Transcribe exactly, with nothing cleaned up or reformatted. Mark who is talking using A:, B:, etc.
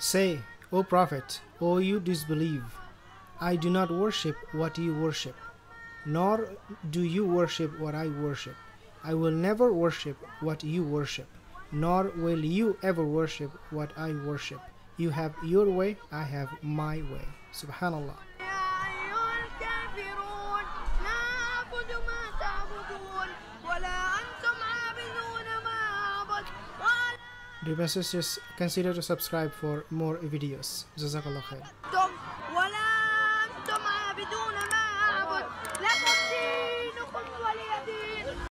A: Say, O Prophet, O you disbelieve, I do not worship what you worship, nor do you worship what I worship. I will never worship what you worship, nor will you ever worship what I worship. You have your way, I have my way. Subhanallah. Dear sisters, consider to subscribe for more videos. Jazakallah khair.